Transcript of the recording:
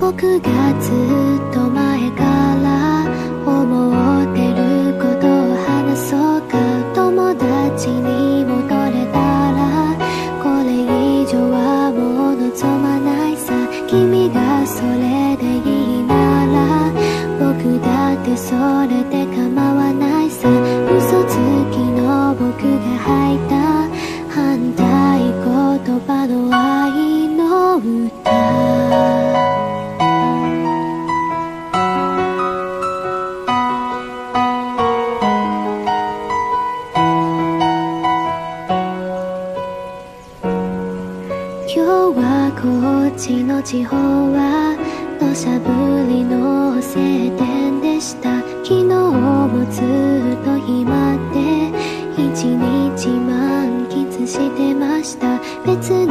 僕がずっと前から思ってることを話そうか。友達に戻れたらこれ以上はもう望まないさ。君がそれでいいなら僕だってそれで構わないさ。嘘つきの僕が吐いた反対言葉の愛の歌。今日はこっちの地方は土砂降りの晴天でした。昨日もずっと暇で一日満喫してました。別